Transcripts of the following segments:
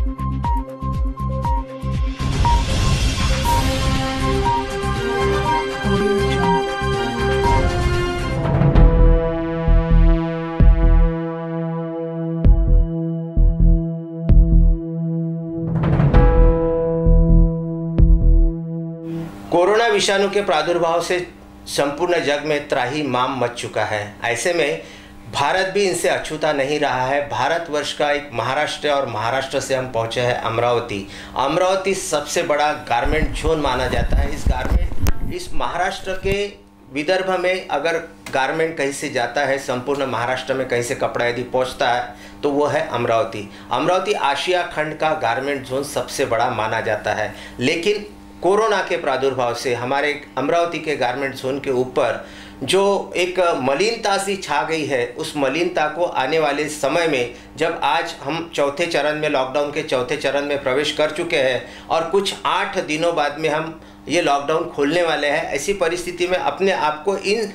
Corona विषाणु के प्रादुर्भाव से संपूर्ण जग में त्राहिमाम मच चुका है। ऐसे में भारत भी इनसे अछूता नहीं रहा है। भारतवर्ष का एक महाराष्ट्र और महाराष्ट्र से हम पहुंचे हैं अमरावती। अमरावती सबसे बड़ा गारमेंट जोन माना जाता है। इस महाराष्ट्र के विदर्भ में अगर गारमेंट कहीं से जाता है, संपूर्ण महाराष्ट्र में कहीं से कपड़ा यदि पहुंचता है तो वो है अमरावती। अमरावती आशिया खंड का गारमेंट जोन सबसे बड़ा माना जाता है। लेकिन कोरोना के प्रादुर्भाव से हमारे अमरावती के गारमेंट जोन के ऊपर जो एक मलिनता सी छा गई है, उस मलिनता को आने वाले समय में, जब आज हम चौथे चरण में, लॉकडाउन के चौथे चरण में प्रवेश कर चुके हैं और कुछ 8 दिनों बाद में हम ये लॉकडाउन खोलने वाले हैं, ऐसी परिस्थिति में अपने आप को इन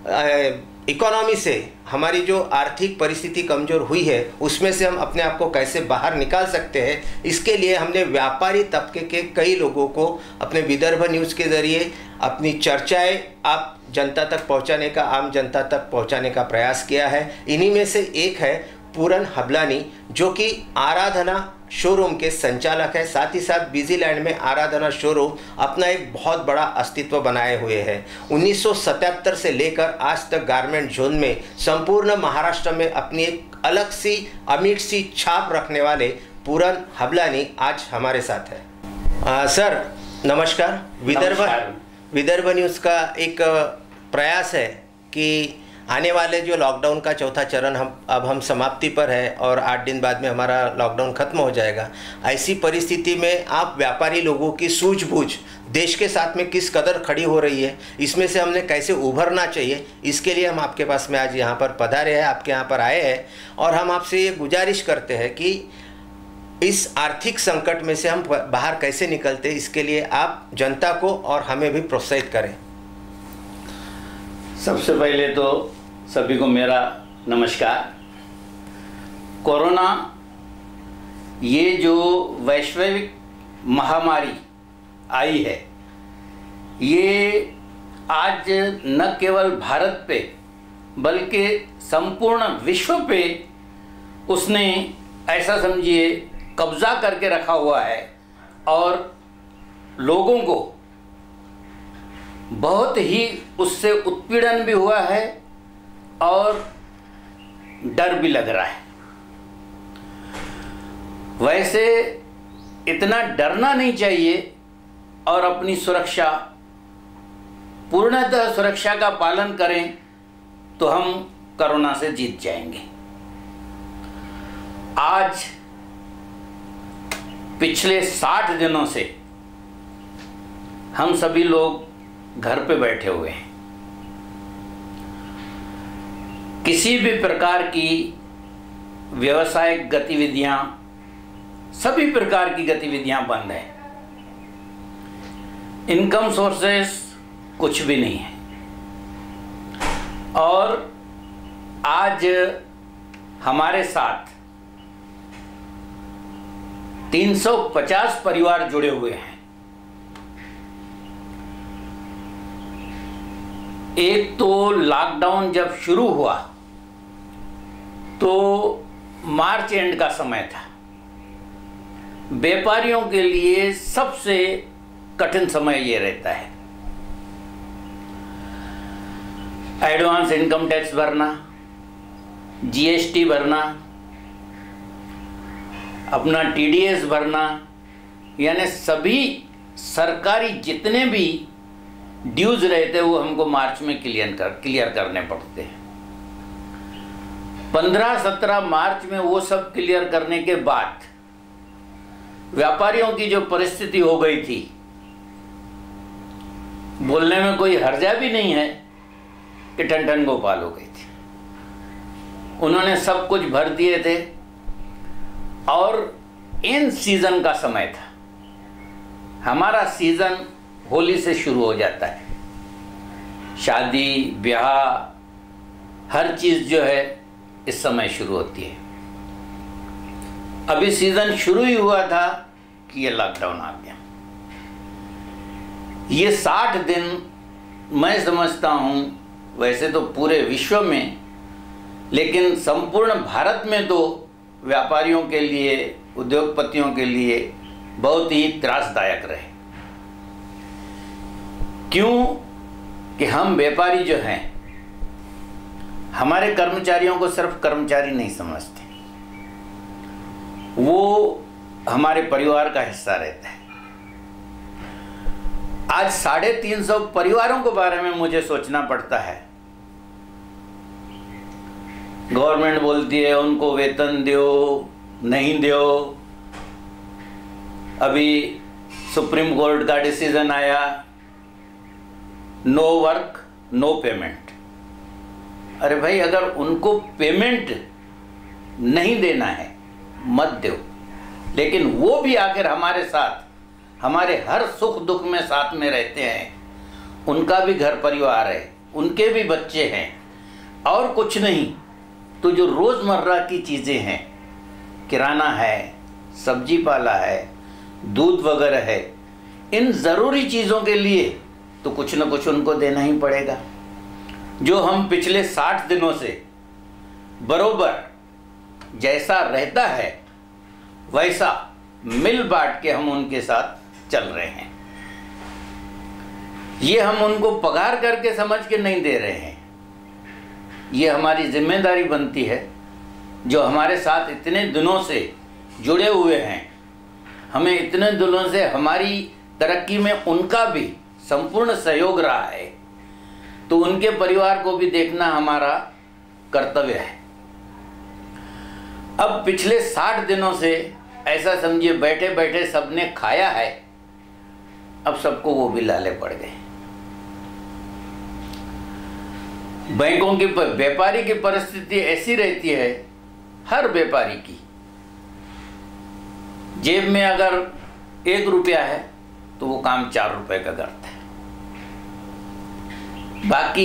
इकोनॉमी से, हमारी जो आर्थिक परिस्थिति कमज़ोर हुई है, उसमें से हम अपने आप को कैसे बाहर निकाल सकते हैं, इसके लिए हमने व्यापारी तबके के कई लोगों को अपने विदर्भ न्यूज़ के ज़रिए अपनी चर्चाएं आप जनता तक पहुंचाने का, आम जनता तक पहुंचाने का प्रयास किया है। इन्हीं में से एक है पूरन हबलानी, जो कि आराधना शोरूम के संचालक है। साथ ही साथ बिजीलैंड में आराधना शोरूम अपना एक बहुत बड़ा अस्तित्व बनाए हुए है। 1977 से लेकर आज तक गारमेंट जोन में संपूर्ण महाराष्ट्र में अपनी एक अलग सी अमिट सी छाप रखने वाले पूरन हबलानी आज हमारे साथ है। सर नमस्कार। विदर्भ न्यूज़ का एक प्रयास है कि आने वाले जो लॉकडाउन का चौथा चरण हम समाप्ति पर है और 8 दिन बाद में हमारा लॉकडाउन खत्म हो जाएगा। ऐसी परिस्थिति में आप व्यापारी लोगों की सूझबूझ देश के साथ में किस कदर खड़ी हो रही है, इसमें से हमने कैसे उभरना चाहिए, इसके लिए हम आपके पास में आज यहाँ पर पधारे हैं, आपके यहाँ पर आए हैं और हम आपसे ये गुजारिश करते हैं कि इस आर्थिक संकट में से हम बाहर कैसे निकलते, इसके लिए आप जनता को और हमें भी प्रोत्साहित करें। सबसे पहले तो सभी को मेरा नमस्कार। कोरोना ये जो वैश्विक महामारी आई है, ये आज न केवल भारत पे बल्कि संपूर्ण विश्व पे उसने ऐसा समझिए कब्जा करके रखा हुआ है और लोगों को बहुत ही उससे उत्पीड़न भी हुआ है और डर भी लग रहा है। वैसे इतना डरना नहीं चाहिए और अपनी सुरक्षा, पूर्णतः सुरक्षा का पालन करें तो हम कोरोना से जीत जाएंगे। आज पिछले 60 दिनों से हम सभी लोग घर पे बैठे हुए हैं। किसी भी प्रकार की व्यावसायिक गतिविधियां, सभी प्रकार की गतिविधियां बंद हैं। इनकम सोर्सेस कुछ भी नहीं है। और आज हमारे साथ 350 परिवार जुड़े हुए हैं। एक तो लॉकडाउन जब शुरू हुआ तो मार्च एंड का समय था। व्यापारियों के लिए सबसे कठिन समय ये रहता है। एडवांस इनकम टैक्स भरना, जीएसटी भरना, अपना टीडीएस भरना, यानी सभी सरकारी जितने भी ड्यूज रहते वो हमको मार्च में क्लियर करने पड़ते हैं। 15-17 मार्च में वो सब क्लियर करने के बाद व्यापारियों की जो परिस्थिति हो गई थी, बोलने में कोई हर्जा भी नहीं है कि ठन गोपाल हो गई थी। उन्होंने सब कुछ भर दिए थे और इन सीजन का समय था। हमारा सीजन होली से शुरू हो जाता है। शादी ब्याह हर चीज़ जो है इस समय शुरू होती है। अभी सीजन शुरू ही हुआ था कि ये लॉकडाउन आ गया। ये 60 दिन मैं समझता हूँ, वैसे तो पूरे विश्व में, लेकिन संपूर्ण भारत में तो व्यापारियों के लिए, उद्योगपतियों के लिए बहुत ही त्रासदायक रहे। क्यों कि हम व्यापारी जो हैं, हमारे कर्मचारियों को सिर्फ कर्मचारी नहीं समझते, वो हमारे परिवार का हिस्सा रहता है। आज 350 परिवारों के बारे में मुझे सोचना पड़ता है। गवर्नमेंट बोलती है उनको वेतन दो, नहीं दो। अभी सुप्रीम कोर्ट का डिसीजन आया, नो वर्क नो पेमेंट। अरे भाई, अगर उनको पेमेंट नहीं देना है मत दो, लेकिन वो भी आखिर हमारे साथ, हमारे हर सुख दुख में साथ में रहते हैं। उनका भी घर परिवार है, उनके भी बच्चे हैं, और कुछ नहीं तो जो रोज़मर्रा की चीज़ें हैं, किराना है, सब्जी पाला है, दूध वगैरह है, इन ज़रूरी चीज़ों के लिए तो कुछ न कुछ उनको देना ही पड़ेगा। जो हम पिछले 60 दिनों से बरोबर जैसा रहता है वैसा मिल बांट के हम उनके साथ चल रहे हैं। ये हम उनको पगार करके समझ के नहीं दे रहे हैं, ये हमारी जिम्मेदारी बनती है। जो हमारे साथ इतने दिनों से जुड़े हुए हैं, हमें इतने दिनों से हमारी तरक्की में उनका भी संपूर्ण सहयोग रहा है, तो उनके परिवार को भी देखना हमारा कर्तव्य है। अब पिछले 60 दिनों से ऐसा समझिए बैठे बैठे सबने खाया है, अब सबको वो भी लाले पड़ गए। बैंकों की, व्यापारी की परिस्थिति ऐसी रहती है, हर व्यापारी की जेब में अगर 1 रुपया है तो वो काम 4 रुपए का करता है। बाकी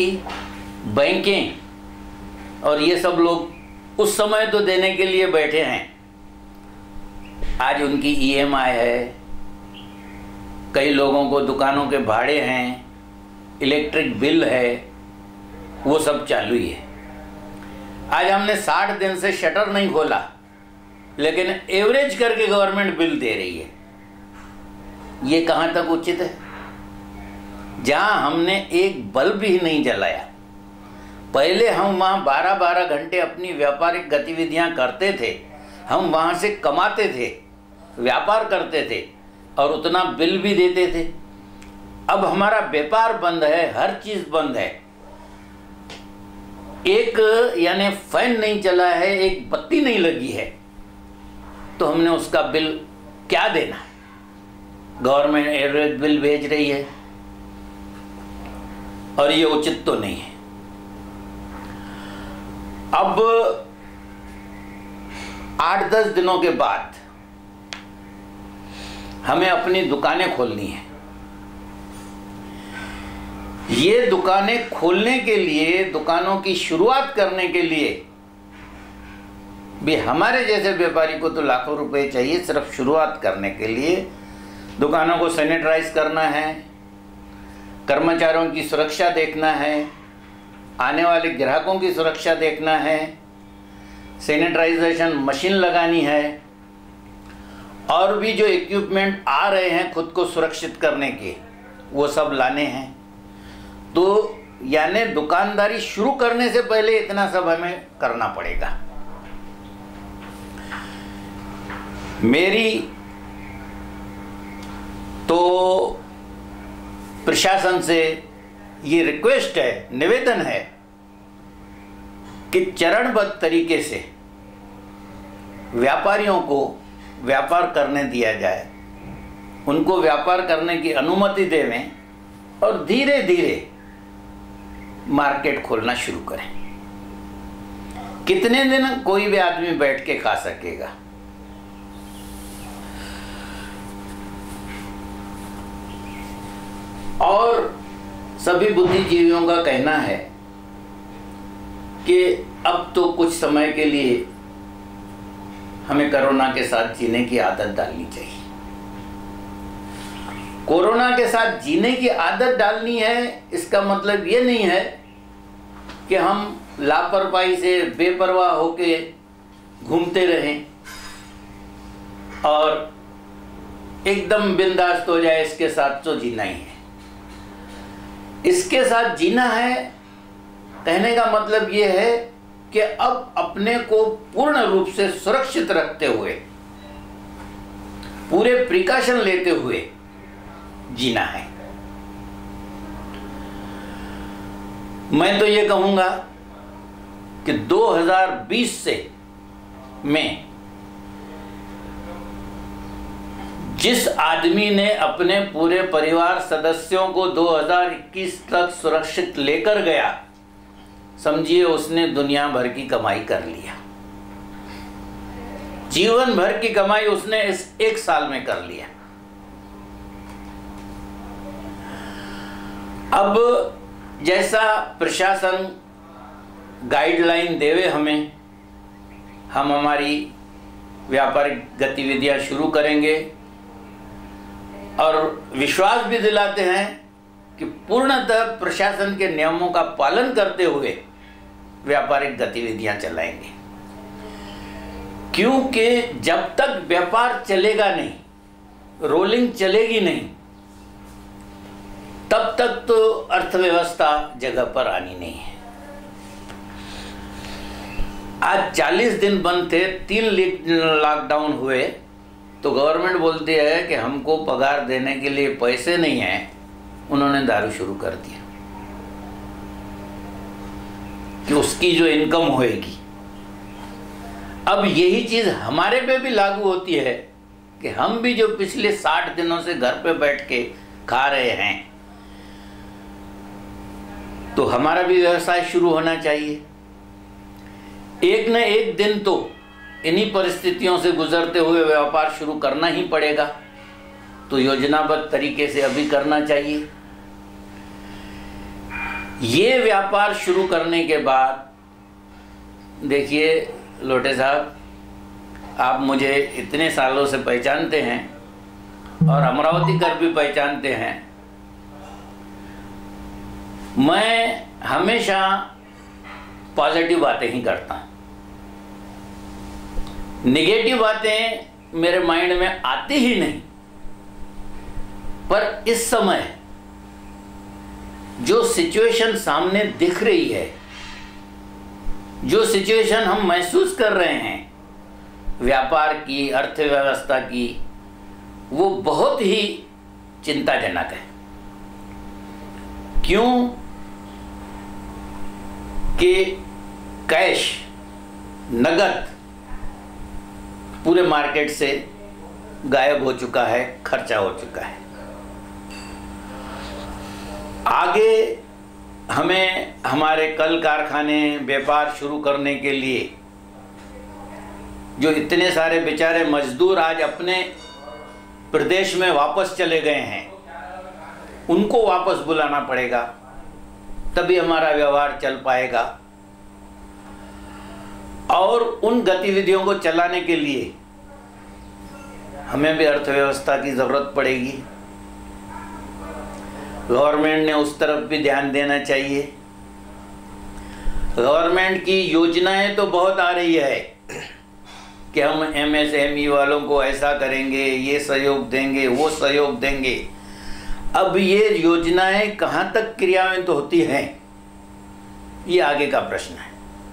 बैंकें और ये सब लोग उस समय तो देने के लिए बैठे हैं, आज उनकी EMI है, कई लोगों को दुकानों के भाड़े हैं, इलेक्ट्रिक बिल है, वो सब चालू ही है। आज हमने 60 दिन से शटर नहीं खोला, लेकिन एवरेज करके गवर्नमेंट बिल दे रही है। ये कहाँ तक उचित है? जहाँ हमने एक बल्ब ही नहीं जलाया, पहले हम वहाँ 12-12 घंटे अपनी व्यापारिक गतिविधियाँ करते थे, हम वहाँ से कमाते थे, व्यापार करते थे और उतना बिल भी देते थे। अब हमारा व्यापार बंद है, हर चीज़ बंद है, एक यानी फैन नहीं चला है, एक बत्ती नहीं लगी है, तो हमने उसका बिल क्या देना? गवर्नमेंट एवरेज बिल भेज रही है और ये उचित तो नहीं है। अब 8-10 दिनों के बाद हमें अपनी दुकानें खोलनी है। ये दुकानें खोलने के लिए, दुकानों की शुरुआत करने के लिए भी हमारे जैसे व्यापारी को तो लाखों रुपए चाहिए सिर्फ शुरुआत करने के लिए। दुकानों को सैनिटाइज करना है, कर्मचारियों की सुरक्षा देखना है, आने वाले ग्राहकों की सुरक्षा देखना है, सैनिटाइजेशन मशीन लगानी है, और भी जो इक्विपमेंट आ रहे हैं खुद को सुरक्षित करने के, वो सब लाने हैं। तो यानी दुकानदारी शुरू करने से पहले इतना सब हमें करना पड़ेगा। मेरी तो प्रशासन से ये रिक्वेस्ट है, निवेदन है कि चरणबद्ध तरीके से व्यापारियों को व्यापार करने दिया जाए, उनको व्यापार करने की अनुमति देवें और धीरे धीरे मार्केट खोलना शुरू करें। कितने दिन कोई भी आदमी बैठ के खा सकेगा? और सभी बुद्धिजीवियों का कहना है कि अब तो कुछ समय के लिए हमें कोरोना के साथ जीने की आदत डालनी चाहिए। कोरोना के साथ जीने की आदत डालनी है, इसका मतलब ये नहीं है कि हम लापरवाही से बेपरवाह होके घूमते रहें और एकदम बिंदास हो जाए, इसके साथ तो जीना ही है। इसके साथ जीना है कहने का मतलब ये है कि अब अपने को पूर्ण रूप से सुरक्षित रखते हुए, पूरे प्रिकॉशन लेते हुए जीना है। मैं तो ये कहूंगा कि 2020 से में जिस आदमी ने अपने पूरे परिवार सदस्यों को 2021 तक सुरक्षित लेकर गया, समझिए उसने दुनिया भर की कमाई कर लिया। जीवन भर की कमाई उसने इस एक साल में कर लिया। अब जैसा प्रशासन गाइडलाइन देवे हमें, हम हमारी व्यापारिक गतिविधियां शुरू करेंगे और विश्वास भी दिलाते हैं कि पूर्णतः प्रशासन के नियमों का पालन करते हुए व्यापारिक गतिविधियां चलाएंगे। क्योंकि जब तक व्यापार चलेगा नहीं, रोलिंग चलेगी नहीं, तब तक तो अर्थव्यवस्था जगह पर आनी नहीं है। आज 40 दिन बंद थे, 3 लॉकडाउन हुए, तो गवर्नमेंट बोलती है कि हमको पगार देने के लिए पैसे नहीं हैं। उन्होंने दारू शुरू कर दिया कि उसकी जो इनकम होएगी। अब यही चीज हमारे पे भी लागू होती है कि हम भी जो पिछले 60 दिनों से घर पे बैठ के खा रहे हैं, तो हमारा भी व्यवसाय शुरू होना चाहिए। एक न एक दिन तो इन्हीं परिस्थितियों से गुजरते हुए व्यापार शुरू करना ही पड़ेगा, तो योजनाबद्ध तरीके से अभी करना चाहिए। ये व्यापार शुरू करने के बाद देखिए लोटे साहब, आप मुझे इतने सालों से पहचानते हैं और अमरावती कर भी पहचानते हैं। मैं हमेशा पॉजिटिव बातें ही करता हूं, निगेटिव बातें मेरे माइंड में आती ही नहीं। पर इस समय जो सिचुएशन सामने दिख रही है, जो सिचुएशन हम महसूस कर रहे हैं व्यापार की, अर्थव्यवस्था की, वो बहुत ही चिंताजनक है। क्यों कि कैश, नगद पूरे मार्केट से गायब हो चुका है, खर्चा हो चुका है। आगे हमें हमारे कल कारखाने व्यापार शुरू करने के लिए जो इतने सारे बेचारे मजदूर आज अपने प्रदेश में वापस चले गए हैं, उनको वापस बुलाना पड़ेगा, तभी हमारा व्यवहार चल पाएगा। और उन गतिविधियों को चलाने के लिए हमें भी अर्थव्यवस्था की जरूरत पड़ेगी। गवर्नमेंट ने उस तरफ भी ध्यान देना चाहिए। गवर्नमेंट की योजनाएं तो बहुत आ रही है कि हम एमएसएमई वालों को ऐसा करेंगे, ये सहयोग देंगे, वो सहयोग देंगे। अब ये योजनाएं कहाँ तक क्रियान्वित होती हैं, ये आगे का प्रश्न है।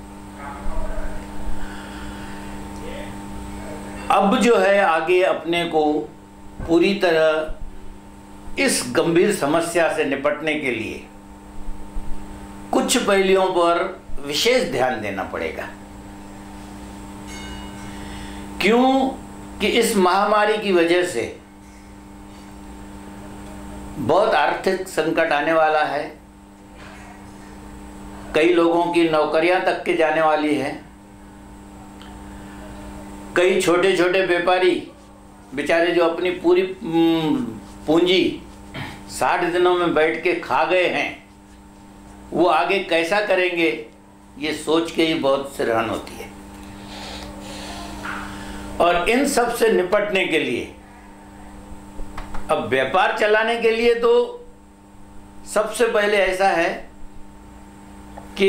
अब जो है आगे अपने को पूरी तरह इस गंभीर समस्या से निपटने के लिए कुछ पहलुओं पर विशेष ध्यान देना पड़ेगा। क्यों कि इस महामारी की वजह से बहुत आर्थिक संकट आने वाला है। कई लोगों की नौकरियां तक के जाने वाली है। कई छोटे छोटे व्यापारी बेचारे जो अपनी पूरी पूंजी 60 दिनों में बैठ के खा गए हैं, वो आगे कैसा करेंगे, ये सोच के ही बहुत सिरहन होती है। और इन सब से निपटने के लिए, अब व्यापार चलाने के लिए तो सबसे पहले ऐसा है कि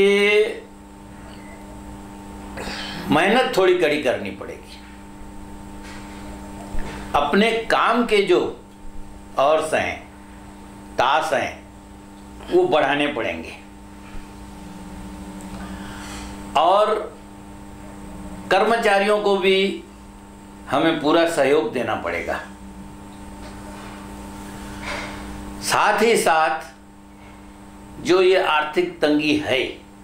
मेहनत थोड़ी कड़ी करनी पड़ेगी। अपने काम के जो आवर्स हैं, तास हैं, वो बढ़ाने पड़ेंगे और कर्मचारियों को भी हमें पूरा सहयोग देना पड़ेगा। साथ ही साथ जो ये आर्थिक तंगी है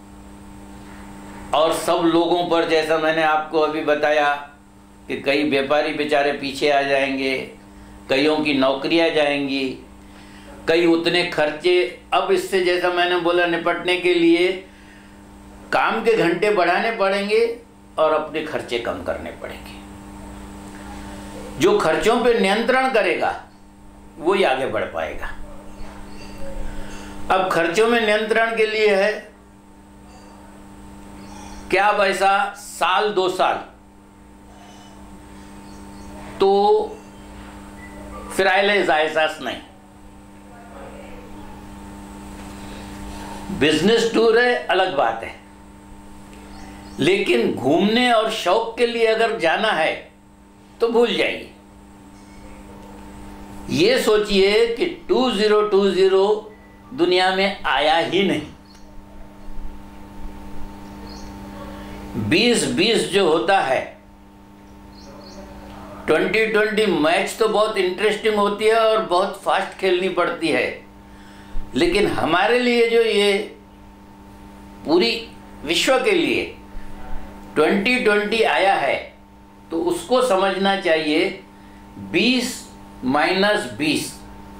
और सब लोगों पर, जैसा मैंने आपको अभी बताया कि कई व्यापारी बेचारे पीछे आ जाएंगे, कईयों की नौकरियां जाएंगी, कई उतने खर्चे, अब इससे जैसा मैंने बोला निपटने के लिए काम के घंटे बढ़ाने पड़ेंगे और अपने खर्चे कम करने पड़ेंगे। जो खर्चों पे नियंत्रण करेगा वो ही आगे बढ़ पाएगा। अब खर्चों में नियंत्रण के लिए है क्या, अब ऐसा साल 2 साल तो फिराइले जायसास नहीं, बिजनेस टूर है अलग बात है, लेकिन घूमने और शौक के लिए अगर जाना है तो भूल जाइए। ये सोचिए कि 2020 दुनिया में आया ही नहीं। 2020 जो होता है, 2020 मैच तो बहुत इंटरेस्टिंग होती है और बहुत फास्ट खेलनी पड़ती है, लेकिन हमारे लिए जो ये पूरी विश्व के लिए 2020 आया है तो उसको समझना चाहिए 20 - 20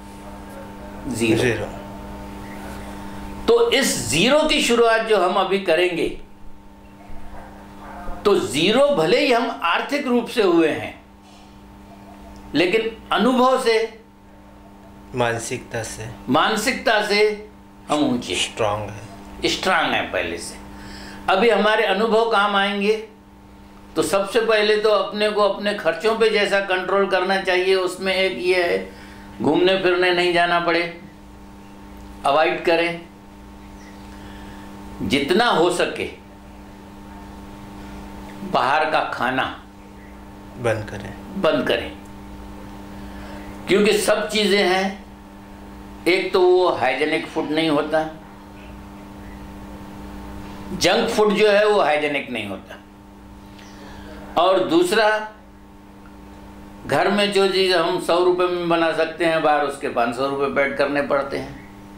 0। तो इस 0 की शुरुआत जो हम अभी करेंगे, तो 0 भले ही हम आर्थिक रूप से हुए हैं, लेकिन अनुभव से, मानसिकता से हम ऊंचे स्ट्रांग है पहले से। अभी हमारे अनुभव काम आएंगे तो सबसे पहले तो अपने को अपने खर्चों पे जैसा कंट्रोल करना चाहिए, उसमें एक ये है घूमने फिरने नहीं जाना पड़े, अवॉइड करें, जितना हो सके बाहर का खाना बंद करें, क्योंकि सब चीजें हैं, एक तो वो हाइजेनिक फूड नहीं होता, जंक फूड जो है वो हाइजेनिक नहीं होता, और दूसरा घर में जो चीज हम 100 रुपए में बना सकते हैं, बाहर उसके 500 रुपए पेड करने पड़ते हैं।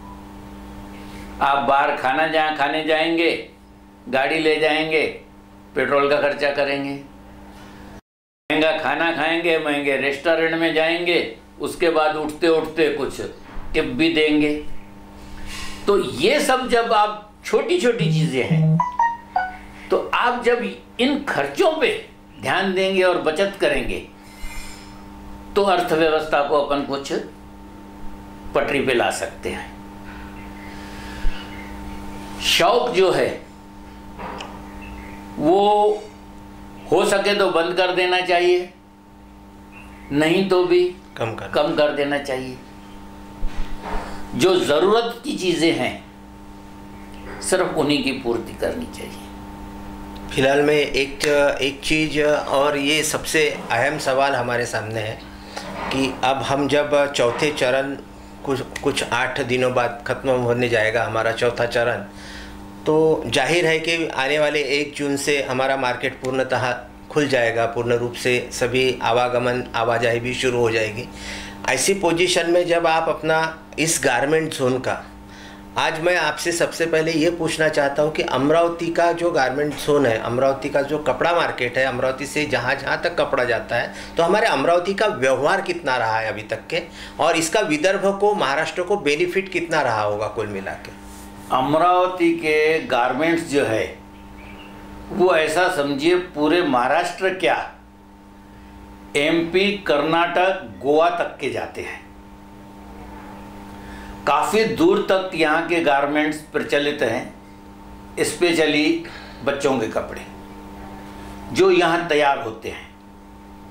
आप बाहर खाने जाएंगे, गाड़ी ले जाएंगे, पेट्रोल का खर्चा करेंगे, महंगा खाना खाएंगे, महंगे रेस्टोरेंट में जाएंगे, उसके बाद उठते उठते कुछ टिप भी देंगे। तो ये सब जब आप छोटी छोटी चीजें हैं, तो आप जब इन खर्चों पे ध्यान देंगे और बचत करेंगे तो अर्थव्यवस्था को अपन कुछ पटरी पे ला सकते हैं। शौक जो है वो हो सके तो बंद कर देना चाहिए, नहीं तो भी कम कर देना चाहिए। जो जरूरत की चीजें हैं सिर्फ उन्हीं की पूर्ति करनी चाहिए। फिलहाल में एक चीज़, और ये सबसे अहम सवाल हमारे सामने है कि अब हम जब चौथे चरण कुछ 8 दिनों बाद ख़त्म होने जाएगा हमारा चौथा चरण, तो जाहिर है कि आने वाले 1 जून से हमारा मार्केट पूर्णतः खुल जाएगा, पूर्ण रूप से सभी आवाजाही भी शुरू हो जाएगी। ऐसी पोजीशन में जब आप अपना इस गारमेंट जोन का, आज मैं आपसे सबसे पहले ये पूछना चाहता हूँ कि अमरावती का जो गारमेंट जोन है, अमरावती का जो कपड़ा मार्केट है, अमरावती से जहाँ तक कपड़ा जाता है, तो हमारे अमरावती का व्यवहार कितना रहा है अभी तक के, और इसका विदर्भ को, महाराष्ट्र को बेनिफिट कितना रहा होगा कुल मिला के? अमरावती के गारमेंट्स जो है वो ऐसा समझिए पूरे महाराष्ट्र क्या, MP, कर्नाटक, गोवा तक के जाते हैं। काफ़ी दूर तक यहाँ के गारमेंट्स प्रचलित हैं, स्पेशली बच्चों के कपड़े जो यहाँ तैयार होते हैं।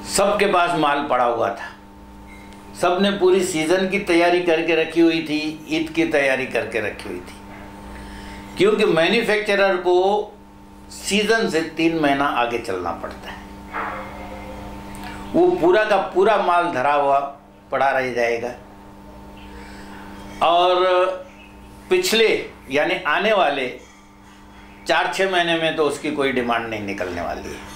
सबके पास माल पड़ा हुआ था, सब ने पूरी सीज़न की तैयारी करके रखी हुई थी, ईद की तैयारी करके रखी हुई थी, क्योंकि मैन्युफैक्चरर को सीज़न से 3 महीना आगे चलना पड़ता है। वो पूरा का पूरा माल धरा हुआ पड़ा रह जाएगा और पिछले यानी आने वाले 4-6 महीने में तो उसकी कोई डिमांड नहीं निकलने वाली है।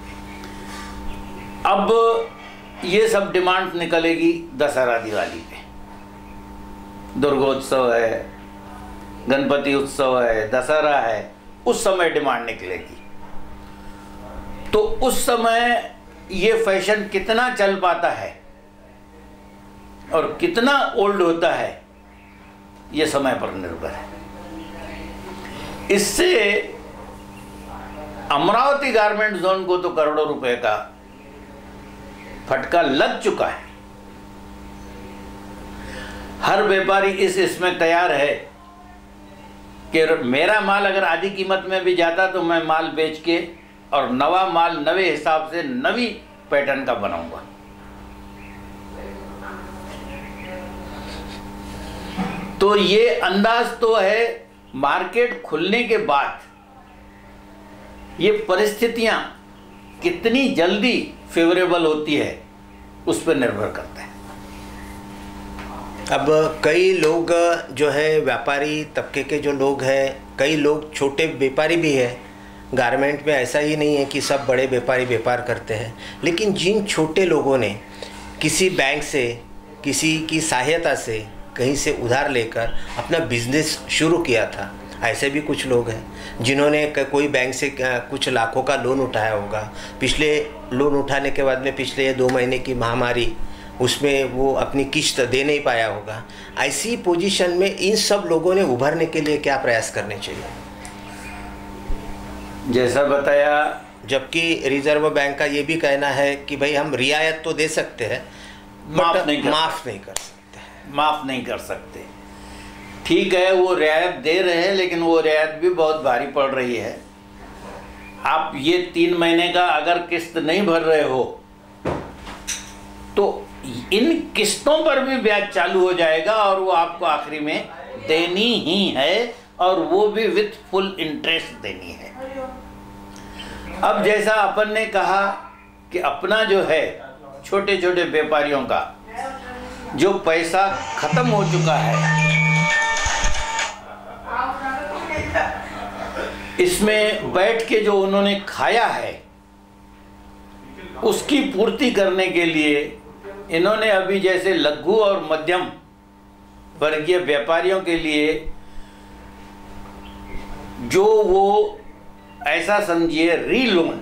अब ये सब डिमांड निकलेगी दशहरा दिवाली पे, दुर्गोत्सव है, गणपति उत्सव है, दशहरा है, उस समय डिमांड निकलेगी। तो उस समय ये फैशन कितना चल पाता है और कितना ओल्ड होता है, ये समय पर निर्भर है। इससे अमरावती गारमेंट जोन को तो करोड़ों रुपए का फटका लग चुका है। हर व्यापारी इसमें तैयार है कि मेरा माल अगर आधी कीमत में भी जाता तो मैं माल बेच के और नवा माल नवे हिसाब से नवी पैटर्न का बनाऊंगा। तो ये अंदाज तो है, मार्केट खुलने के बाद ये परिस्थितियां कितनी जल्दी फेवरेबल होती है उस पर निर्भर करता है। अब कई लोग जो है व्यापारी तबके के जो लोग हैं, कई लोग छोटे व्यापारी भी हैं गारमेंट में। ऐसा ही नहीं है कि सब बड़े व्यापारी व्यापार करते हैं, लेकिन जिन छोटे लोगों ने किसी बैंक से, किसी की सहायता से, कहीं से उधार लेकर अपना बिजनेस शुरू किया था, ऐसे भी कुछ लोग हैं जिन्होंने कोई बैंक से कुछ लाखों का लोन उठाया होगा। पिछले लोन उठाने के बाद में पिछले 2 महीने की महामारी, उसमें वो अपनी किश्त दे नहीं पाया होगा। ऐसी पोजीशन में इन सब लोगों ने उभरने के लिए क्या प्रयास करने चाहिए? जैसा बताया, जबकि रिजर्व बैंक का ये भी कहना है कि भाई हम रियायत तो दे सकते हैं, माफ़ नहीं कर सकते। ठीक है, वो रियायत दे रहे हैं, लेकिन वो रियायत भी बहुत भारी पड़ रही है। आप ये 3 महीने का अगर किस्त नहीं भर रहे हो तो इन किस्तों पर भी ब्याज चालू हो जाएगा और वो आपको आखिरी में देनी ही है, और वो भी विथ फुल इंटरेस्ट देनी है। अब जैसा अपन ने कहा कि अपना जो है छोटे छोटे व्यापारियों का जो पैसा खत्म हो चुका है, इसमें बैठ के जो उन्होंने खाया है उसकी पूर्ति करने के लिए इन्होंने अभी जैसे लघु और मध्यम वर्गीय व्यापारियों के लिए जो वो ऐसा समझिए री-लोन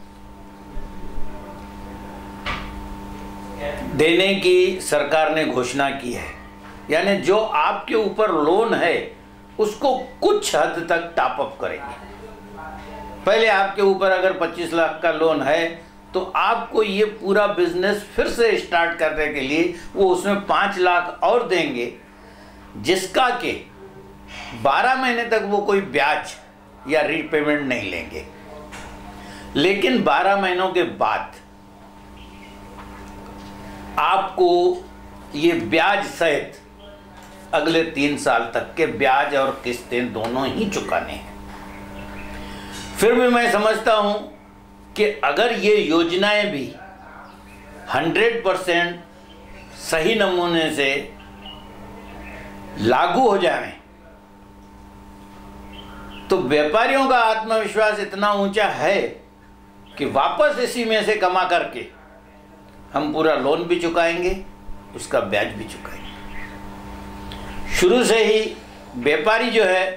देने की सरकार ने घोषणा की है। यानी जो आपके ऊपर लोन है उसको कुछ हद तक टॉप अप करेंगे। पहले आपके ऊपर अगर 25 लाख का लोन है तो आपको ये पूरा बिजनेस फिर से स्टार्ट करने के लिए वो उसमें 5 लाख और देंगे, जिसका के 12 महीने तक वो कोई ब्याज या रीपेमेंट नहीं लेंगे। लेकिन 12 महीनों के बाद आपको ये ब्याज सहित अगले 3 साल तक के ब्याज और किस्तें दोनों ही चुकाने हैं। फिर भी मैं समझता हूं कि अगर ये योजनाएं भी 100% सही नमूने से लागू हो जाएं तो व्यापारियों का आत्मविश्वास इतना ऊंचा है कि वापस इसी में से कमा करके हम पूरा लोन भी चुकाएंगे, उसका ब्याज भी चुकाएंगे। शुरू से ही व्यापारी जो है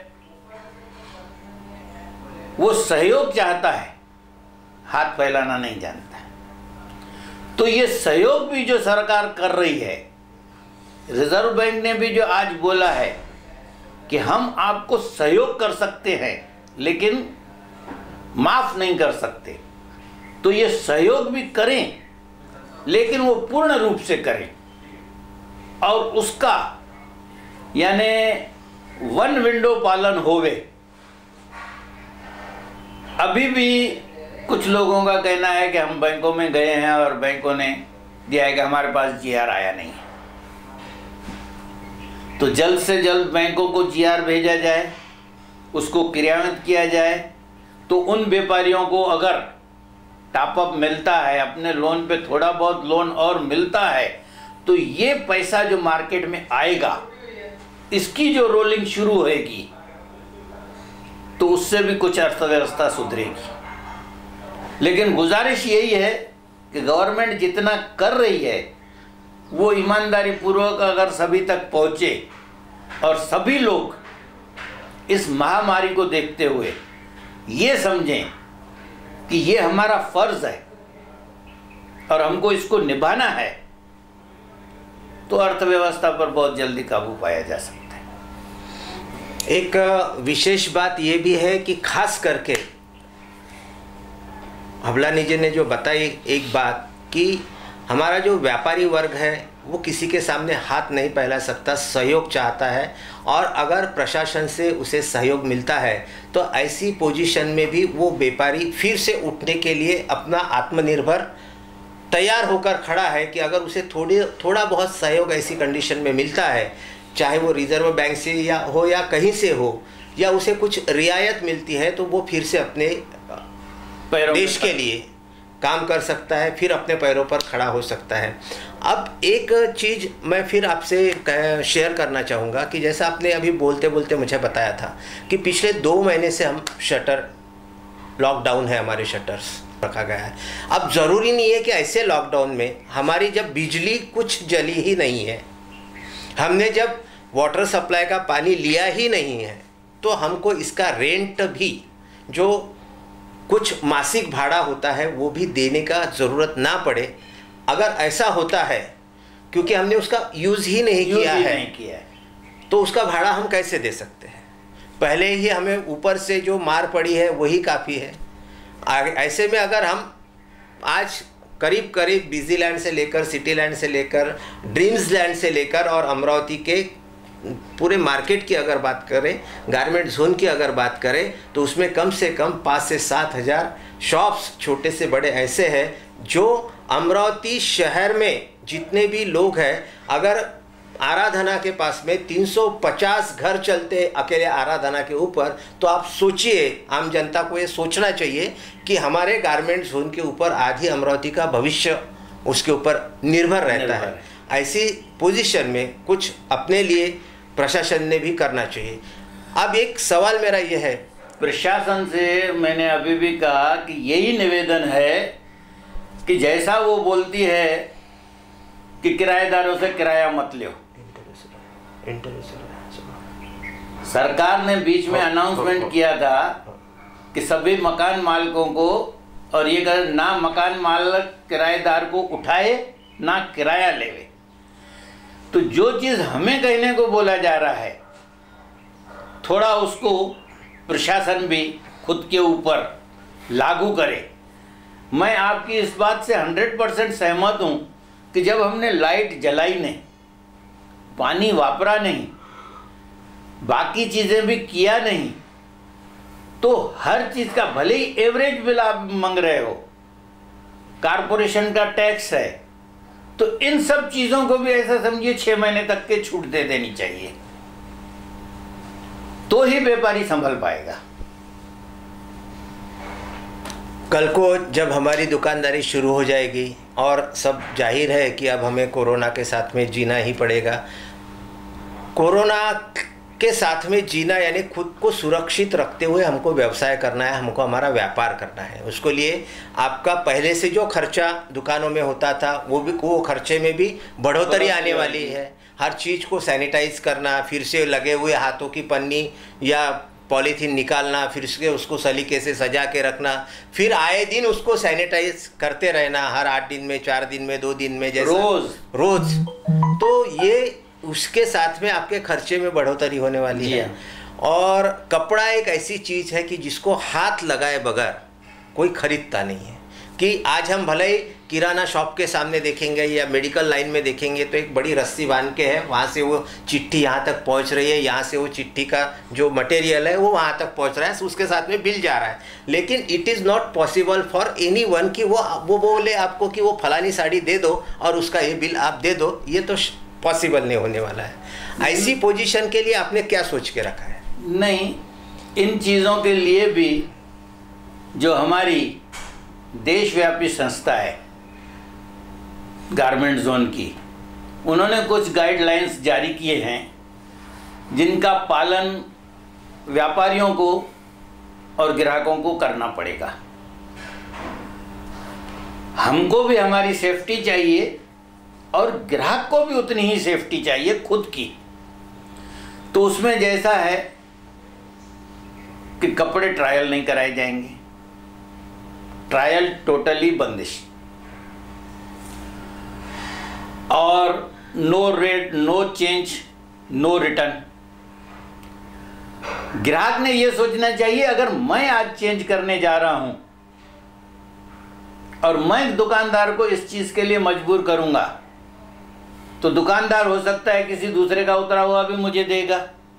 वो सहयोग चाहता है, हाथ फैलाना नहीं जानता है। तो ये सहयोग भी जो सरकार कर रही है, रिजर्व बैंक ने भी जो आज बोला है कि हम आपको सहयोग कर सकते हैं लेकिन माफ नहीं कर सकते, तो ये सहयोग भी करें लेकिन वो पूर्ण रूप से करें और उसका यानी वन विंडो पालन होवे। अभी भी कुछ लोगों का कहना है कि हम बैंकों में गए हैं और बैंकों ने दिया है कि हमारे पास जीआर आया नहीं है। तो जल्द से जल्द बैंकों को जीआर भेजा जाए, उसको क्रियान्वित किया जाए, तो उन व्यापारियों को अगर टॉपअप मिलता है, अपने लोन पे थोड़ा बहुत लोन और मिलता है, तो ये पैसा जो मार्केट में आएगा, इसकी जो रोलिंग शुरू होएगी, तो उससे भी कुछ अर्थव्यवस्था सुधरेगी। लेकिन गुजारिश यही है कि गवर्नमेंट जितना कर रही है वो ईमानदारी पूर्वक अगर सभी तक पहुँचे और सभी लोग इस महामारी को देखते हुए ये समझें कि ये हमारा फर्ज है और हमको इसको निभाना है, तो अर्थव्यवस्था पर बहुत जल्दी काबू पाया जा सकता है। एक विशेष बात ये भी है कि खास करके हवलानी जी ने जो बताई एक बात कि हमारा जो व्यापारी वर्ग है वो किसी के सामने हाथ नहीं फैला सकता, सहयोग चाहता है, और अगर प्रशासन से उसे सहयोग मिलता है तो ऐसी पोजीशन में भी वो व्यापारी फिर से उठने के लिए अपना आत्मनिर्भर तैयार होकर खड़ा है कि अगर उसे थोड़ा बहुत सहयोग ऐसी कंडीशन में मिलता है, चाहे वो रिजर्व बैंक से या कहीं से हो, या उसे कुछ रियायत मिलती है, तो वो फिर से अपने देश के लिए काम कर सकता है, फिर अपने पैरों पर खड़ा हो सकता है। अब एक चीज़ मैं फिर आपसे शेयर करना चाहूँगा कि जैसा आपने अभी बोलते बोलते मुझे बताया था कि पिछले 2 महीने से हम शटर लॉकडाउन है, हमारे शटर्स रखा गया है। अब ज़रूरी नहीं है कि ऐसे लॉकडाउन में हमारी जब बिजली कुछ जली ही नहीं है, हमने जब वाटर सप्लाई का पानी लिया ही नहीं है, तो हमको इसका रेंट भी जो कुछ मासिक भाड़ा होता है वो भी देने का ज़रूरत ना पड़े। अगर ऐसा होता है क्योंकि हमने उसका यूज़ ही नहीं किया है, तो उसका भाड़ा हम कैसे दे सकते हैं? पहले ही हमें ऊपर से जो मार पड़ी है वही काफ़ी है। ऐसे में अगर हम आज करीब करीब बिजी लैंड से लेकर, सिटी लैंड से लेकर, ड्रीम्स लैंड से लेकर और अमरावती के पूरे मार्केट की अगर बात करें, गारमेंट जोन की अगर बात करें, तो उसमें कम से कम 5 से 7 हज़ार शॉप्स छोटे से बड़े ऐसे हैं जो अमरावती शहर में जितने भी लोग हैं, अगर आराधना के पास में 350 घर चलते अकेले आराधना के ऊपर, तो आप सोचिए, आम जनता को ये सोचना चाहिए कि हमारे गारमेंट जोन के ऊपर आधी अमरावती का भविष्य उसके ऊपर निर्भर रहता है। ऐसी पोजीशन में कुछ अपने लिए प्रशासन ने भी करना चाहिए। अब एक सवाल मेरा ये है, प्रशासन से मैंने अभी भी कहा कि यही निवेदन है कि जैसा वो बोलती है कि किराएदारों से किराया मत लो, सरकार ने बीच में अनाउंसमेंट किया था कि सभी मकान मालिकों को, और ये कर ना मकान मालिक किराएदार को उठाए ना किराया लेवे। तो जो चीज़ हमें कहने को बोला जा रहा है, थोड़ा उसको प्रशासन भी खुद के ऊपर लागू करे। मैं आपकी इस बात से 100% सहमत हूँ कि जब हमने लाइट जलाई नहीं, पानी वापरा नहीं, बाकी चीज़ें भी किया नहीं, तो हर चीज़ का भले ही एवरेज बिल आप मांग रहे हो, कारपोरेशन का टैक्स है, तो इन सब चीज़ों को भी ऐसा समझिए 6 महीने तक के छूट दे देनी चाहिए, तो ही व्यापारी संभल पाएगा। कल को जब हमारी दुकानदारी शुरू हो जाएगी और सब जाहिर है कि अब हमें कोरोना के साथ में जीना ही पड़ेगा। कोरोना के साथ में जीना यानी खुद को सुरक्षित रखते हुए हमको व्यवसाय करना है, हमको हमारा व्यापार करना है। उसको लिए आपका पहले से जो खर्चा दुकानों में होता था वो खर्चे में भी बढ़ोतरी आने वाली है। हर चीज़ को सैनिटाइज करना, फिर से लगे हुए हाथों की पन्नी या पॉलीथीन निकालना, फिर से उसको सलीके से सजा के रखना, फिर आए दिन उसको सैनिटाइज करते रहना, हर 8 दिन में, 4 दिन में, 2 दिन में, जैसे रोज। तो ये उसके साथ में आपके खर्चे में बढ़ोतरी होने वाली है। और कपड़ा एक ऐसी चीज़ है कि जिसको हाथ लगाए बगैर कोई खरीदता नहीं है। कि आज हम भले ही किराना शॉप के सामने देखेंगे या मेडिकल लाइन में देखेंगे तो एक बड़ी रस्सी बांध के है, वहाँ से वो चिट्ठी यहाँ तक पहुँच रही है, यहाँ से वो चिट्ठी का जो मटेरियल है वो वहाँ तक पहुँच रहा है, उसके साथ में बिल जा रहा है। लेकिन it is not possible for anyone कि वो बोले आपको कि वो फलानी साड़ी दे दो और उसका ये बिल आप दे दो, ये तो पॉसिबल नहीं होने वाला है। ऐसी पोजीशन के लिए आपने क्या सोच के रखा है? नहीं, इन चीज़ों के लिए भी जो हमारी देशव्यापी संस्था है गारमेंट जोन की, उन्होंने कुछ गाइडलाइंस जारी किए हैं जिनका पालन व्यापारियों को और ग्राहकों को करना पड़ेगा। हमको भी हमारी सेफ्टी चाहिए और ग्राहक को भी उतनी ही सेफ्टी चाहिए खुद की। तो उसमें जैसा है कि कपड़े ट्रायल नहीं कराए जाएंगे, ट्रायल टोटली बंदिश, और no rate, no change, no return. ग्राहक ने यह सोचना चाहिए अगर मैं आज चेंज करने जा रहा हूं और मैं दुकानदार को इस चीज के लिए मजबूर करूंगा तो दुकानदार हो सकता है किसी दूसरे का उतरा हुआ भी मुझे देगा।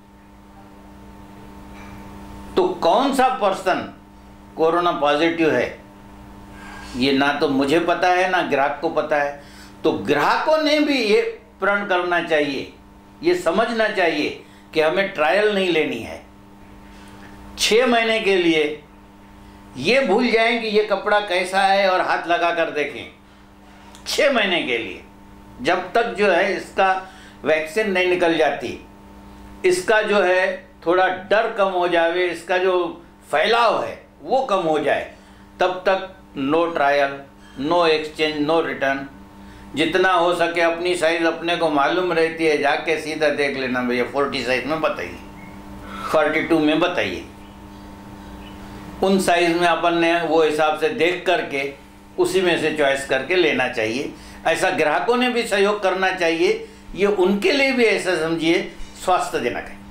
तो कौन सा पर्सन कोरोना पॉजिटिव है ये ना तो मुझे पता है ना ग्राहक को पता है। तो ग्राहकों ने भी ये प्रण करना चाहिए, ये समझना चाहिए कि हमें ट्रायल नहीं लेनी है। 6 महीने के लिए ये भूल जाएं कि ये कपड़ा कैसा है और हाथ लगा कर देखें। 6 महीने के लिए, जब तक जो है इसका वैक्सीन नहीं निकल जाती, इसका जो है थोड़ा डर कम हो जाए, इसका जो फैलाव है वो कम हो जाए, तब तक no trial, no exchange, no return. जितना हो सके अपनी साइज अपने को मालूम रहती है, जाके सीधा देख लेना भैया 40 साइज में बताइए, 42 में बताइए। उन साइज में अपन ने वो हिसाब से देख करके उसी में से चॉइस करके लेना चाहिए। ऐसा ग्राहकों ने भी सहयोग करना चाहिए, ये उनके लिए भी ऐसा समझिए स्वास्थ्यजनक है।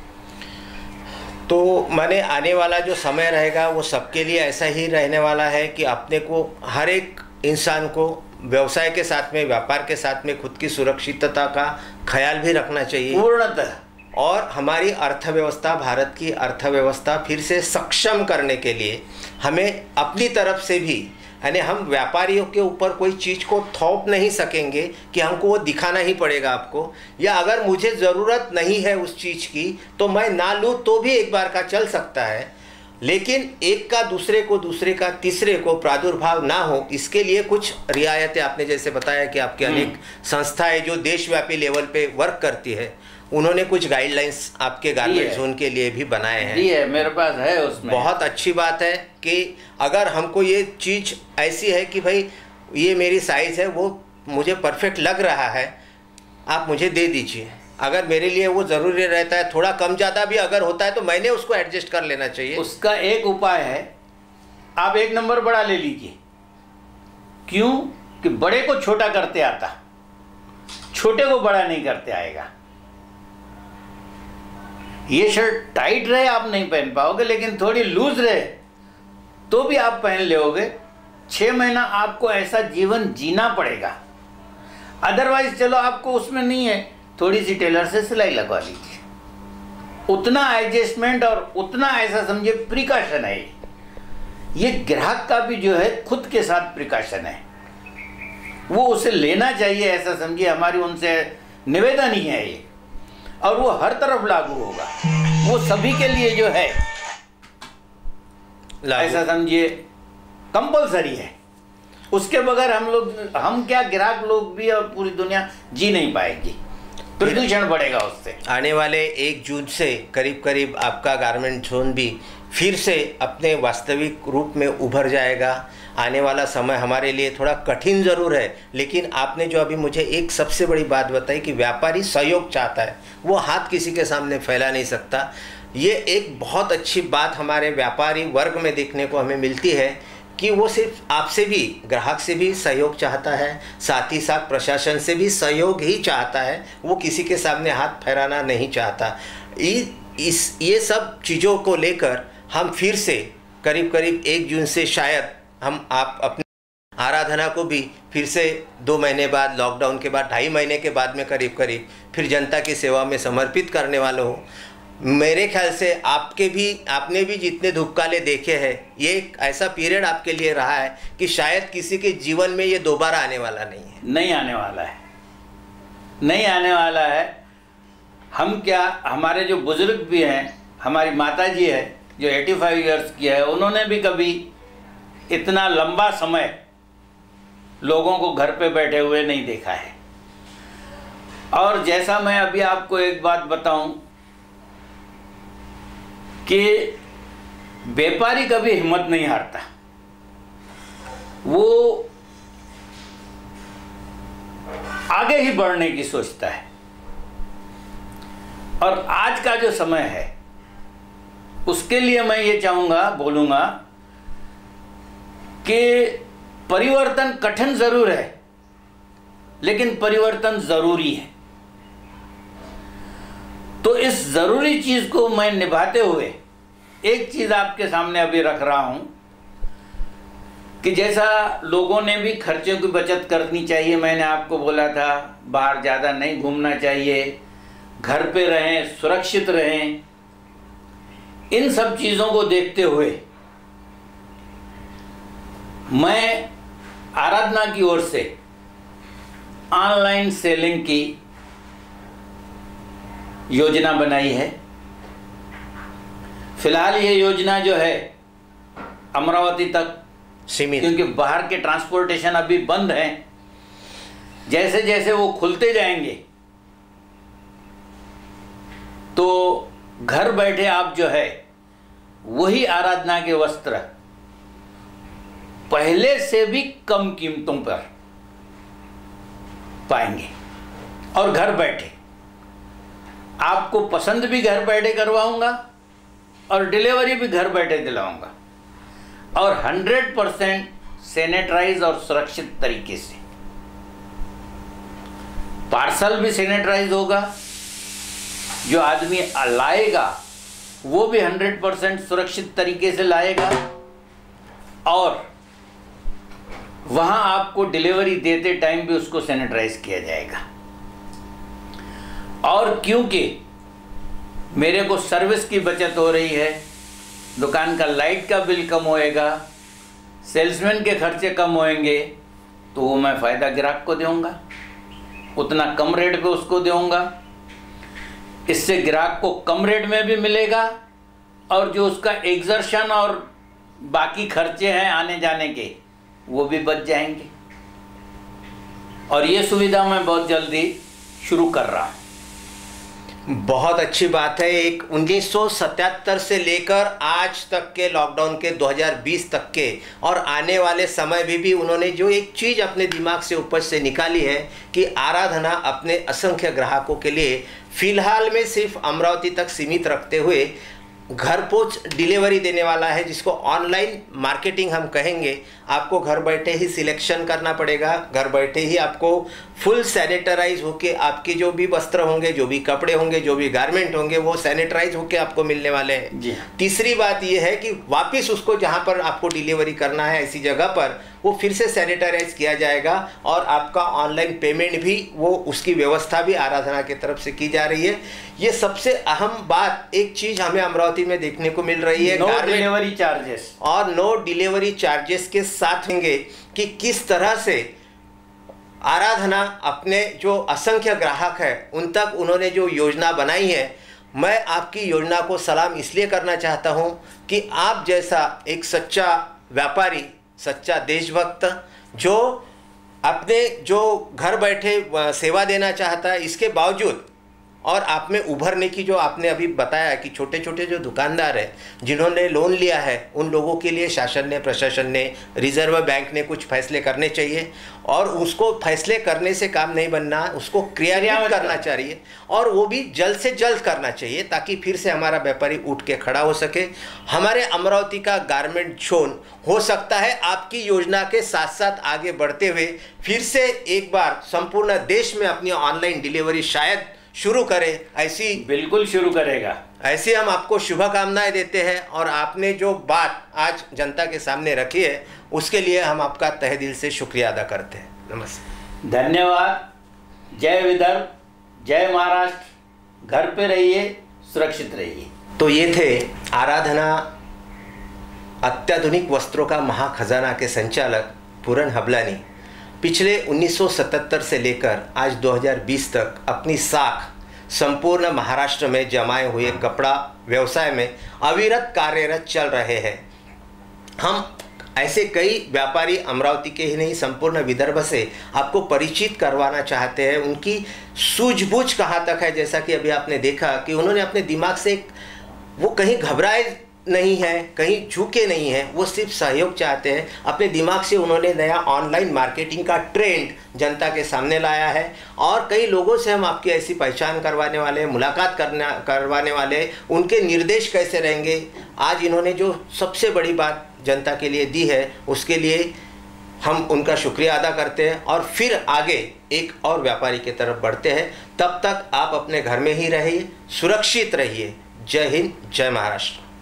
तो माने आने वाला जो समय रहेगा वो सबके लिए ऐसा ही रहने वाला है कि अपने को, हर एक इंसान को व्यवसाय के साथ में, व्यापार के साथ में खुद की सुरक्षितता का ख्याल भी रखना चाहिए पूर्णतः। और हमारी अर्थव्यवस्था, भारत की अर्थव्यवस्था फिर से सक्षम करने के लिए हमें अपनी तरफ से भी, यानी हम व्यापारियों के ऊपर कोई चीज़ को थोप नहीं सकेंगे कि हमको वो दिखाना ही पड़ेगा आपको, या अगर मुझे ज़रूरत नहीं है उस चीज़ की तो मैं ना लूँ तो भी एक बार का चल सकता है, लेकिन एक का दूसरे को, दूसरे का तीसरे को प्रादुर्भाव ना हो, इसके लिए कुछ रियायतें, आपने जैसे बताया कि आपके अनेक संस्थाएं जो देशव्यापी लेवल पे वर्क करती है, उन्होंने कुछ गाइडलाइंस आपके गारमेंट जोन के लिए भी बनाए हैं। जी है, मेरे पास है उसमें। बहुत अच्छी बात है कि अगर हमको ये चीज़ ऐसी है कि भाई ये मेरी साइज़ है, वो मुझे परफेक्ट लग रहा है, आप मुझे दे दीजिए। अगर मेरे लिए वो ज़रूरी रहता है, थोड़ा कम ज़्यादा भी अगर होता है तो मैंने उसको एडजस्ट कर लेना चाहिए। उसका एक उपाय है, आप 1 नंबर बड़ा ले लीजिए। क्यों? कि बड़े को छोटा करते आता, छोटे को बड़ा नहीं करते आएगा। ये शर्ट टाइट रहे आप नहीं पहन पाओगे, लेकिन थोड़ी लूज रहे तो भी आप पहन लोगे। 6 महीना आपको ऐसा जीवन जीना पड़ेगा। अदरवाइज चलो आपको उसमें नहीं है, थोड़ी सी टेलर से सिलाई लगवा लीजिए। उतना एडजस्टमेंट और उतना ऐसा समझिए प्रिकॉशन है। ये ग्राहक का भी जो है खुद के साथ प्रिकॉशन है, वो उसे लेना चाहिए, ऐसा समझिए हमारी उनसे निवेदन ही है ये। और वो हर तरफ लागू होगा, वो सभी के लिए जो है ऐसा समझिए कंपलसरी है। उसके बगैर हम क्या, ग्राहक लोग भी और पूरी दुनिया जी नहीं पाएगी, प्रदूषण बढ़ेगा उससे। आने वाले 1 जून से करीब करीब आपका गारमेंट जोन भी फिर से अपने वास्तविक रूप में उभर जाएगा। आने वाला समय हमारे लिए थोड़ा कठिन ज़रूर है, लेकिन आपने जो अभी मुझे एक सबसे बड़ी बात बताई कि व्यापारी सहयोग चाहता है, वो हाथ किसी के सामने फैला नहीं सकता। ये एक बहुत अच्छी बात हमारे व्यापारी वर्ग में देखने को हमें मिलती है कि वो सिर्फ आपसे भी, ग्राहक से भी सहयोग चाहता है, साथ ही साथ प्रशासन से भी सहयोग ही चाहता है, वो किसी के सामने हाथ फैलाना नहीं चाहता। ये सब चीज़ों को लेकर हम फिर से करीब करीब 1 जून से शायद आप अपने आराधना को भी फिर से 2 महीने बाद, लॉकडाउन के बाद 2.5 महीने के बाद में करीब फिर जनता की सेवा में समर्पित करने वाले हो। मेरे ख्याल से आपने भी जितने धूपकाले देखे हैं, ये एक ऐसा पीरियड आपके लिए रहा है कि शायद किसी के जीवन में ये दोबारा आने वाला नहीं है। नहीं आने वाला है। हम क्या, हमारे जो बुजुर्ग भी हैं, हमारी माता जी है जो 85 इयर्स की है, उन्होंने भी कभी इतना लंबा समय लोगों को घर पे बैठे हुए नहीं देखा है। और जैसा मैं अभी आपको एक बात बताऊं कि व्यापारी कभी हिम्मत नहीं हारता, वो आगे ही बढ़ने की सोचता है। और आज का जो समय है उसके लिए मैं ये बोलूंगा कि परिवर्तन कठिन जरूर है, लेकिन परिवर्तन जरूरी है। तो इस जरूरी चीज को मैं निभाते हुए एक चीज आपके सामने अभी रख रहा हूं कि जैसा लोगों ने भी खर्चों की बचत करनी चाहिए, मैंने आपको बोला था बाहर ज़्यादा नहीं घूमना चाहिए, घर पे रहें, सुरक्षित रहें। इन सब चीज़ों को देखते हुए मैं आराधना की ओर से ऑनलाइन सेलिंग की योजना बनाई है। फिलहाल ये योजना जो है अमरावती तक सीमित, क्योंकि बाहर के ट्रांसपोर्टेशन अभी बंद हैं। जैसे जैसे वो खुलते जाएंगे तो घर बैठे आप जो है वही आराधना के वस्त्र पहले से भी कम कीमतों पर पाएंगे। और घर बैठे आपको पसंद भी घर बैठे करवाऊंगा और डिलीवरी भी घर बैठे दिलाऊंगा, और 100% सैनिटाइज और सुरक्षित तरीके से। पार्सल भी सैनिटाइज होगा, जो आदमी लाएगा वो भी 100% सुरक्षित तरीके से लाएगा, और वहां आपको डिलीवरी देते टाइम भी उसको सैनिटाइज किया जाएगा। और क्योंकि मेरे को सर्विस की बचत हो रही है, दुकान का लाइट का बिल कम होएगा, सेल्समैन के खर्चे कम होएंगे, तो वो मैं फ़ायदा ग्राहक को दूंगा, उतना कम रेट पे उसको दूंगा। इससे ग्राहक को कम रेट में भी मिलेगा, और जो उसका एग्जर्शन और बाकी खर्चे हैं आने जाने के, वो भी बच जाएंगे। और ये सुविधा मैं बहुत जल्दी शुरू कर रहा हूँ। बहुत अच्छी बात है। एक 1977 से लेकर आज तक के, लॉकडाउन के 2020 तक के और आने वाले समय में भी उन्होंने जो एक चीज़ अपने दिमाग से ऊपर से निकाली है कि आराधना अपने असंख्य ग्राहकों के लिए फ़िलहाल में सिर्फ अमरावती तक सीमित रखते हुए घर पहुंच डिलीवरी देने वाला है, जिसको ऑनलाइन मार्केटिंग हम कहेंगे। आपको घर बैठे ही सिलेक्शन करना पड़ेगा, घर बैठे ही आपको फुल सैनिटाइज होके आपके जो भी वस्त्र होंगे, जो भी कपड़े होंगे, जो भी गारमेंट होंगे, वो सैनिटाइज होके आपको मिलने वाले हैं जी। तीसरी बात ये है कि वापस उसको जहाँ पर आपको डिलीवरी करना है ऐसी जगह पर वो फिर से सैनिटाइज किया जाएगा, और आपका ऑनलाइन पेमेंट भी वो उसकी व्यवस्था भी आराधना की तरफ से की जा रही है। ये सबसे अहम बात, एक चीज़ हमें अमरावती में देखने को मिल रही है, नो डिलीवरी चार्जेस, और नो डिलीवरी चार्जेस के साथ होंगे कि किस तरह से आराधना अपने जो असंख्य ग्राहक है उन तक उन्होंने जो योजना बनाई है। मैं आपकी योजना को सलाम इसलिए करना चाहता हूं कि आप जैसा एक सच्चा व्यापारी, सच्चा देशभक्त, जो अपने जो घर बैठे सेवा देना चाहता है, इसके बावजूद और आप में उभरने की जो आपने अभी बताया कि छोटे छोटे जो दुकानदार हैं जिन्होंने लोन लिया है, उन लोगों के लिए शासन ने, प्रशासन ने, रिजर्व बैंक ने कुछ फैसले करने चाहिए, और उसको फैसले करने से काम नहीं बनना, उसको क्रियान्वित करना चाहिए, और वो भी जल्द से जल्द करना चाहिए, ताकि फिर से हमारा व्यापारी उठ के खड़ा हो सके। हमारे अमरावती का गारमेंट जोन हो सकता है आपकी योजना के साथ साथ आगे बढ़ते हुए फिर से एक बार संपूर्ण देश में अपनी ऑनलाइन डिलीवरी शायद शुरू करे, ऐसी बिल्कुल शुरू करेगा। ऐसी हम आपको शुभकामनाएं देते हैं। और आपने जो बात आज जनता के सामने रखी है उसके लिए हम आपका तहे दिल से शुक्रिया अदा करते हैं। नमस्ते, धन्यवाद। जय विदर्भ, जय महाराष्ट्र। घर पे रहिए, सुरक्षित रहिए। तो ये थे आराधना अत्याधुनिक वस्त्रों का महाखजाना के संचालक पूरन हबलानी। पिछले 1977 से लेकर आज 2020 तक अपनी साख संपूर्ण महाराष्ट्र में जमाए हुए कपड़ा व्यवसाय में अविरत कार्यरत चल रहे हैं। हम ऐसे कई व्यापारी अमरावती के ही नहीं संपूर्ण विदर्भ से आपको परिचित करवाना चाहते हैं। उनकी सूझबूझ कहाँ तक है, जैसा कि अभी आपने देखा कि उन्होंने अपने दिमाग से वो कहीं घबराए नहीं है, कहीं झुके नहीं है, वो सिर्फ सहयोग चाहते हैं। अपने दिमाग से उन्होंने नया ऑनलाइन मार्केटिंग का ट्रेंड जनता के सामने लाया है। और कई लोगों से हम आपकी ऐसी पहचान करवाने वाले, मुलाकात करवाने वाले, उनके निर्देश कैसे रहेंगे। आज इन्होंने जो सबसे बड़ी बात जनता के लिए दी है उसके लिए हम उनका शुक्रिया अदा करते हैं और फिर आगे एक और व्यापारी की तरफ बढ़ते हैं। तब तक आप अपने घर में ही रहिए, सुरक्षित रहिए। जय हिंद, जय महाराष्ट्र।